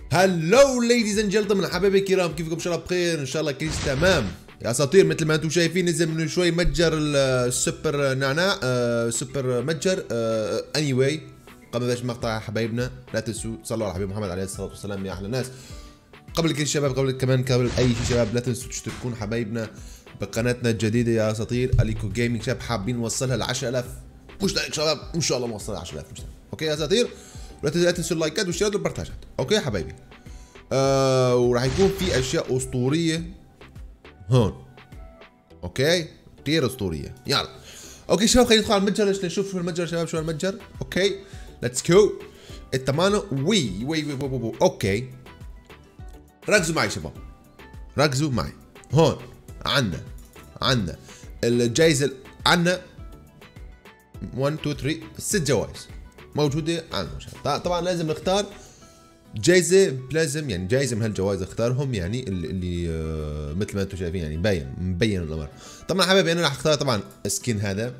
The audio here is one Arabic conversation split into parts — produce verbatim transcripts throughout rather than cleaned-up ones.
هلو ليديز اند جنتلمان حبايبي الكرام، كيفكم؟ ان شاء الله بخير، ان شاء الله كيس تمام يا اساطير. مثل ما انتم شايفين نزل من شوي متجر السوبر نعناع، آه سوبر متجر. آه اني واي قبل باش مقطع حبايبنا لا تنسوا تصلوا على حبيب محمد عليه الصلاه والسلام يا احلى ناس. قبل كل شباب، قبل كمان قبل اي شيء شباب، لا تنسوا تشتركون حبايبنا بقناتنا الجديده يا اساطير اليكو جيمنج. شباب حابين نوصلها ل عشرة آلاف مشترك شباب، ان شاء الله نوصلها ل عشرة آلاف مشترك. اوكي يا اساطير، ولا تنسوا اللايكات والشيرات والبرتاجات. اوكي يا حبايبي. آه وراح يكون في اشياء اسطوريه هون. اوكي كثير اسطوريه. يلا اوكي شباب، خلينا ندخل على المتجر نشوف شو المتجر شباب. شو المتجر؟ اوكي ليتس جو. التمانو وي وي وي, وي, وي. اوكي ركزوا معي شباب، ركزوا معي. هون عندنا عندنا الجائزه، عندنا واحد اثنين ثلاثة ست جوائز موجوده عندنا شباب. طبعا لازم نختار جايزه، لازم يعني جايزه من هالجوائز اختارهم، يعني اللي, اللي آه مثل ما انتم شايفين يعني مبين مبين الامر. طبعا حبايبي انا راح اختار طبعا سكين هذا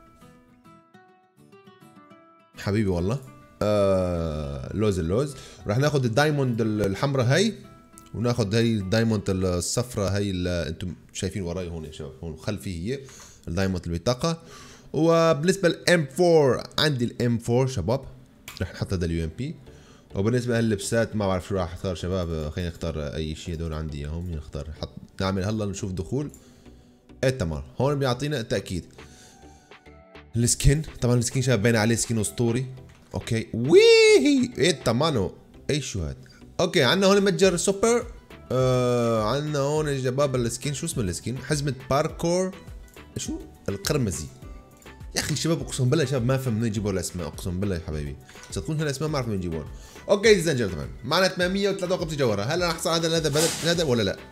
حبيبي والله، آه لوز اللوز. راح ناخذ الدايموند الحمراء هي، وناخذ هي الدايموند الصفراء هي اللي انتم شايفين وراي هون يا شباب، هون خلفي هي الدايموند البطاقه. وبالنسبه للام أربعة عندي الام أربعة شباب، راح نحط هذا اليو ام بي. وبالنسبه لللبسات ما بعرف شو راح اختار شباب، خلينا نختار اي شيء هذول عندي اياهم. نختار حط نعمل هلا نشوف دخول. ايه تمام، هون بيعطينا التاكيد السكين. طبعا السكين شباب باين عليه سكين اسطوري. اوكي ويهي ايه تمام. اي شو هاد؟ اوكي عندنا هون متجر سوبر. آه عندنا هون يا شباب السكين، شو اسمه السكين؟ حزمه باركور شو القرمزي. يا اخي شباب اقسم بالله شباب ما فهم منين يجيبوا الاسماء، اقسم بالله يا حبايبي صدقوني هالاسماء ما اعرف منين يجيبوها. اوكي زنجر تمام، معنا ثمانمية وثلاثة وخمسين جوهره. هل راح احصل هذا هذا هذا ولا لا؟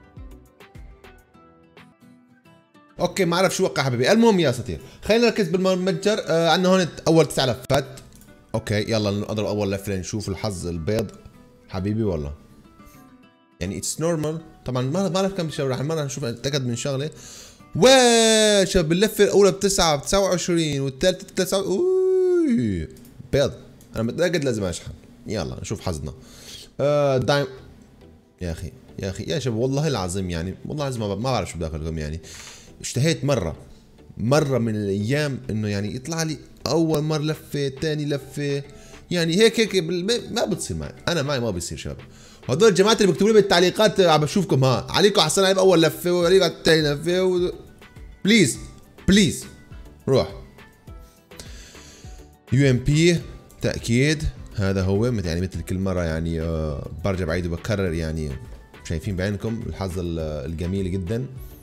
اوكي ما اعرف شو وقع حبيبي. المهم يا اساطير خلينا نركز بالمتجر. آه عندنا هون اول تسع لفات. اوكي يلا نضرب اول لفه لنشوف الحظ البيض حبيبي والله. يعني اتس نورمال طبعا، ما بعرف كم شهر راح المره نشوف اتاكد من شغله. واو شباب اللفه الاولى بتسعة بتسعة وعشرين والثالثه بتسعة. اوي بيض، انا متاكد لازم اشحن. يلا نشوف حظنا. آه دايم يا اخي يا اخي يا شباب والله العظيم يعني والله العظيم ما بعرف شو بداخلكم. يعني اشتهيت مره مره من الايام انه يعني يطلع لي اول مره لفه ثاني لفه، يعني هيك هيك ما بتصير معي. انا معي ما بيصير شباب. هذول الجماعه اللي بيكتبوا لي بالتعليقات عم بشوفكم، ها عليكم احسن علي باول لفه وعليكم على الثاني لفه و... بليز بليز روح. يو ام بي تاكيد هذا هو، يعني مثل كل مره يعني آه برجع بعيد وبكرر. يعني شايفين بعينكم الحظ الجميل جدا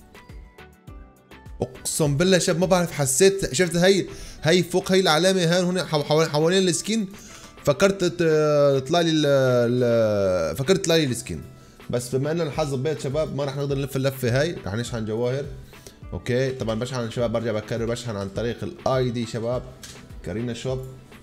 اقسم بالله شباب. ما بعرف حسيت شفت هي هي فوق هي العلامه هي هون حوالين السكين، فكرت تطلع لي فكرت تطلع لي السكين. بس بما ان الحظ بيض شباب ما راح نقدر نلف اللفه هاي، راح نشحن جواهر. اوكي طبعا بشحن شباب، برجع بكرر بشحن عن طريق الاي دي شباب كارينا شوب.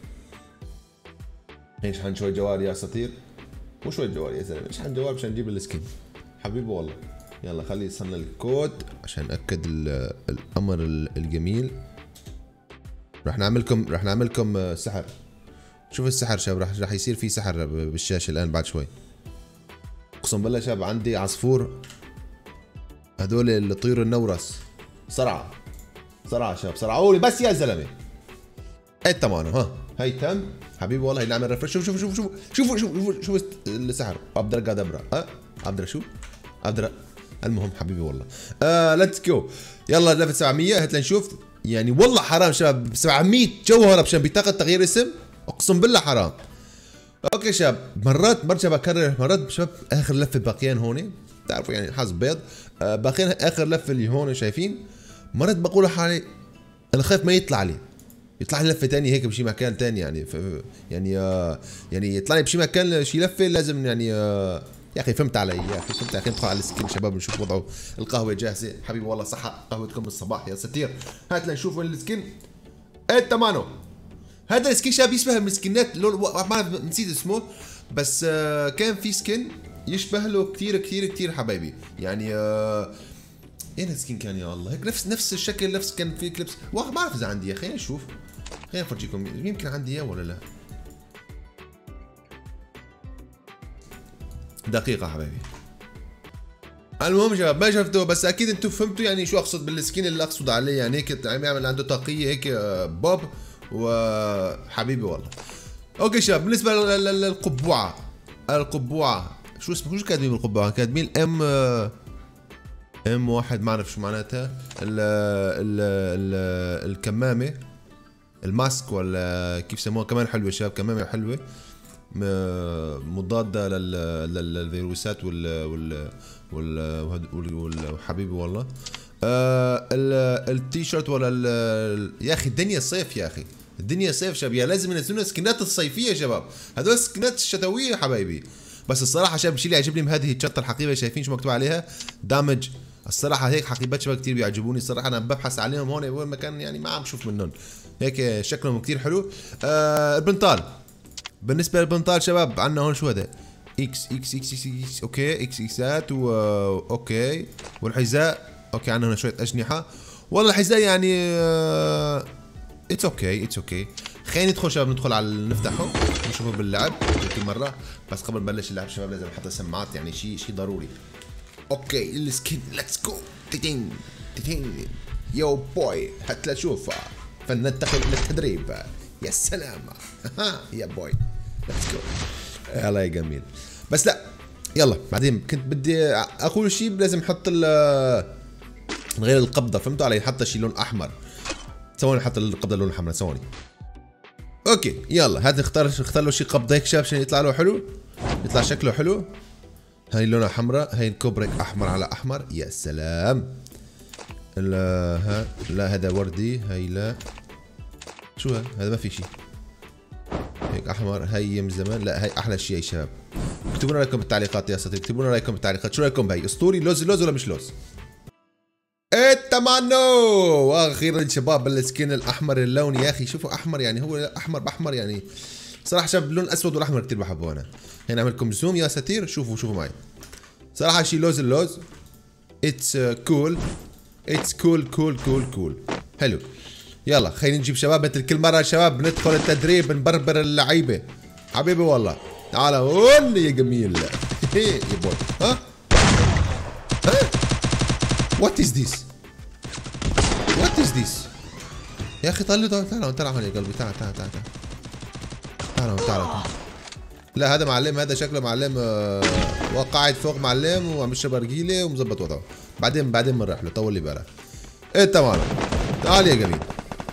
نشحن شوي جوال يا اساطير، مو شوي جوال يا زلمه، نشحن جوال مشان نجيب السكين حبيبي والله. يلا خلي يصلنا الكود عشان ناكد الامر الجميل. راح نعملكم راح نعملكم سحر. شوف السحر شباب، راح راح يصير في سحر بالشاشه الان بعد شوي. اقسم بالله شباب عندي عصفور، هذول الطيور النورس صرعه صرعه شباب صرعوا لي بس يا زلمه. ايه تمام ها هي تم حبيبي والله. نعمل ريفرش. شوف شوف شوف شوف شوف شوف شوف السحر. ابدر قادبرا ها ابدر شو ابدر. المهم حبيبي والله آه ليتس جو. يلا لفه سبعمية هات لنشوف. يعني والله حرام شباب سبعمية جوهره مشان بطاقه تغيير اسم، اقسم بالله حرام. اوكي شباب مرات برجع بكرر مرات شباب. اخر لفه باقيين هون بتعرفوا يعني حظ بيض. آه باقيين اخر لفه اللي هون شايفين. مرات بقول لحالي انا خايف ما يطلع لي يطلع لي لفه ثانيه هيك بشي مكان ثاني. يعني يعني آه يعني يطلع لي بشي مكان شي لفه لازم يعني آه يا اخي فهمت علي يا اخي فهمت. اخي ندخل على السكين شباب نشوف وضعه. القهوه جاهزه حبيبي والله صحة قهوتكم بالصباح يا ستير. هات لنشوف وين السكين. ايه تمانو هذا السكين شباب يشبه من السكنات لون ما نسيت اسمه، بس آه كان في سكين يشبه له كثير كثير كثير حبايبي. يعني آه اين السكين كان يا الله هيك نفس نفس الشكل نفس كان في كليبس. واحد ما بعرف اذا عندي. خلينا نشوف خلينا افرجيكم يمكن عندي اياه ولا لا. دقيقة حبايبي. المهم شباب ما شفتوه بس اكيد انتم فهمتوا يعني شو اقصد بالسكين اللي اقصد عليه، يعني هيك عم يعمل عنده طاقية هيك بوب وحبيبي والله. اوكي شباب بالنسبة للقبعة، القبعة شو اسمه شو كاتبين بالقبعة؟ كاتبين ام ام واحد ما اعرف شو معناتها، ال ال ال الكمامة الماسك ولا كيف سموها، كمان حلوة شباب، كمامة حلوة مضادة للفيروسات وال وال وال وحبيبي والله. آه التيشيرت ولا يا اخي الدنيا صيف، يا اخي الدنيا صيف شباب، يا لازم ينزلون سكنات الصيفية شباب، هذول سكنات الشتوية حبايبي. بس الصراحة شباب الشيء اللي عجبني من هذه الشنطة الحقيبة شايفين شو مكتوب عليها؟ دامج. الصراحة هيك حقيبات شباب كثير بيعجبوني الصراحة، أنا ببحث عليهم هون وين ما كان يعني ما عم بشوف منهم، هيك شكلهم كثير حلو. آه البنطال، بالنسبة للبنطال شباب عندنا هون شو هذا؟ اكس اكس اكس اكس اكس اوكي اكس اكسات و اوكي، والحذاء اوكي عندنا هنا شوية أجنحة، والله الحذاء يعني اتس اوكي اتس اوكي. خلينا ندخل شباب، ندخل على نفتحه نشوفه باللعب كل مرة، بس قبل ما نبلش اللعب شباب لازم نحط سماعات يعني شيء شيء ضروري. اوكي السكين ليتس جو تين تين يو بوي، حتى تشوف فلننتقل الى التدريب. يا سلام يا بوي ليتس جو. يلا يا جميل. بس لا يلا بعدين كنت بدي اقول شيء، لازم نحط نغير القبضه، فهمتوا علي؟ حتى شيء لون احمر، ثواني حط القبضه لون احمر ثواني. اوكي يلا هذا اختار اختار له شيء قبضه هيك شاب عشان يطلع له حلو، يطلع شكله حلو. هاي لونها حمراء، هاي الكوبريك احمر على احمر، يا سلام. لا ها لا هذا وردي، هاي لا شو هذا؟ هذا ما في شيء هيك احمر، هاي يم زمان، لا هاي احلى شيء يا شباب. اكتبوا لنا رايكم بالتعليقات يا اساتذه، اكتبوا لنا رايكم بالتعليقات، شو رايكم بهي؟ اسطوري لوز لوز ولا مش لوز؟ التمانو. واخيرا شباب السكين الاحمر اللون، يا اخي شوفوا احمر يعني هو احمر باحمر يعني صراحه شباب اللون الاسود والاحمر كثير بحبه انا. هنا اعمل لكم زوم يا ساتير، شوفوا شوفوا معي صراحه شيء لوز اللوز. اتس كول اتس كول كول كول كول حلو. يلا خلينا نجيب شباب مثل كل مره شباب، ندخل التدريب نبربر اللعيبه حبيبي والله. تعال قول لي يا جميل يا بوي. ها ها وات از ذيس وات از ذيس يا اخي طلع تعال تعال تعال هون يا قلبي، تعال تعال تعال تعال تعال تعال. لا هذا معلم، هذا شكله معلم آه وقاعد فوق معلم وعم يشرب ارجيله ومظبط وضعه، بعدين بعدين بنروح له طول لي بالك. ايه تمام تعال يا جميل.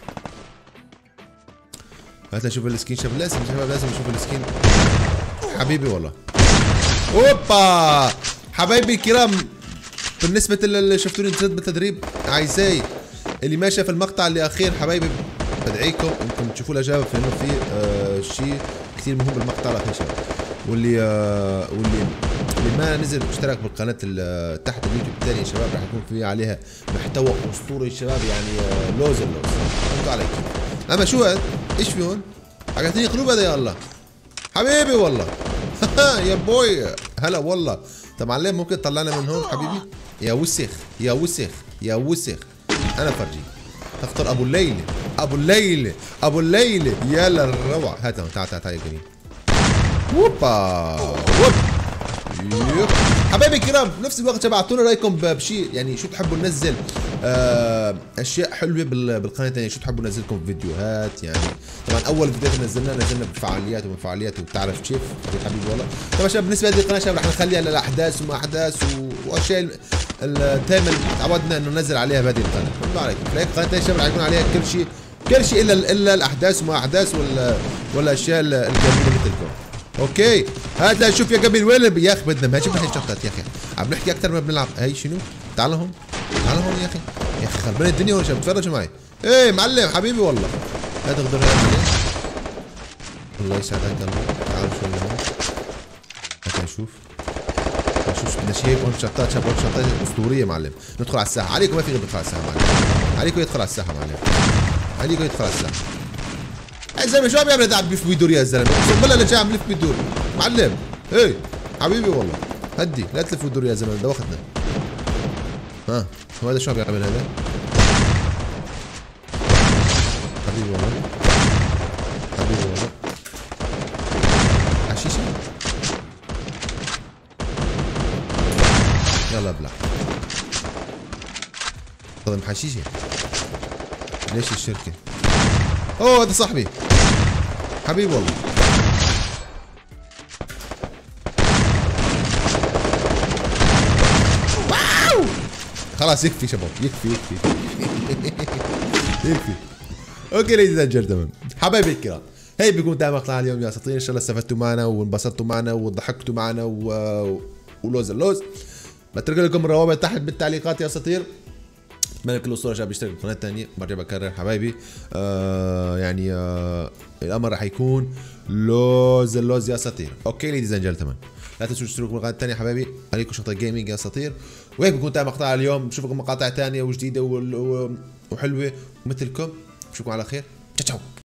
هات نشوف السكين شباب، لازم شباب لازم نشوف السكين حبيبي والله. اوبا حبايبي الكرام، بالنسبة اللي شفتوني نزلت بالتدريب عايزاي اللي ما شاف المقطع اللي اخير حبايبي بدعيكم انكم تشوفوا الاجابة، فانه في آه شيء كثير مهم بالمقطع الاخير شباب. واللي آه واللي اللي ما نزل اشترك بالقناة تحت اليوتيوب الثانية يا شباب راح يكون في عليها محتوى اسطوري شباب، يعني آه لوز اللوز فهمتوا علي كيف. اما شو هذا؟ ايش في هون؟ عقلتني قلوب هذا يا الله حبيبي والله. يا بوي هلا والله. طب معلم ممكن تطلعنا من هون حبيبي؟ يا وسخ يا وسخ يا وسخ. انا فرجي تختار ابو الليل ابو الليل ابو الليل يا للروعه. هات تعال تعال تعال يا جميل. ووبا ووب يب. حبايبي الكرام بنفس الوقت ابعتوا لنا رايكم بشيء، يعني شو تحبوا ننزل آه اشياء حلوه بالقناه الثانيه، شو تحبوا ننزل لكم فيديوهات يعني. طبعا اول فيديوهات نزلنا نزلنا بفعاليات ومن فعاليات وبتعرف كيف حبيبي والله. طبعا شباب بالنسبه لهذه القناه شباب رح نخليها للاحداث وما احداث واشياء دائما تعودنا انه ننزل عليها بهذه القناه، فهمتوا علي كيف؟ هيك القناه الثانيه شباب رح يكون عليها كل شيء كل شيء الا الا الاحداث وما احداث ولا ولا الاشياء الجميله مثلكم. اوكي هات لنشوف يا قبل وين يا اخي بدنا ما جبنا هي الشغلات يا اخي، عم نحكي اكثر ما بنلعب. هي شنو؟ تعال هون تعال هون يا اخي يا اخي خربان الدنيا هون شباب، تفرجوا معي. ايه معلم حبيبي والله لا تقدر هات الله يسعدك قلبي. تعال شوي هون هات نشوف نشوف بدنا شيء هون شطات شباب، شطات اسطوريه معلم. ندخل على الساحه عليكم، ما في غير ندخل على الساحه معلم، عليكم يدخل على الساحه معلم، عليكم يدخل على الساحه. يا زلمه شو عم يعمل عم بيلف بيدور يا زلمه؟ اقسم بالله اللي جاي عم يلف بيدور معلم. ايه حبيبي والله هدي لا تلف وتدور يا زلمه دوختنا. ها هو هذا شو عم يعمل هذا؟ حبيبي والله حبيبي والله عشيشه شاء الله ابلع. هذا محشيشه. ليش الشركه؟ اوه هذا صاحبي حبيبي والله. واو خلاص يكفي شباب، يكفي يكفي يكفي. اوكي ليديز اند جنتلمان حبايبي الكرام، هي بيكون انتهى مقطع اليوم يا اساطير. ان شاء الله استفدتوا معنا وانبسطتوا معنا وضحكتوا معنا و... ولوز اللوز. بترك لكم الروابط تحت بالتعليقات يا اساطير. اتمنى كل اسطوره شباب يشترك بالقناه الثانيه. برجع بكرر حبايبي آه يعني آه الامر راح يكون لوز اللوز يا اساطير. اوكي ليديز اند جنتلمان، لا تنسوا تشتركوا بالقناه الثانيه حبايبي. عليكم شطه جيمنج يا اساطير. وهيك بكون انتهى مقطع اليوم. بشوفكم مقاطع ثانيه وجديده وحلوه ومثلكم. بشوفكم على خير. تشاو.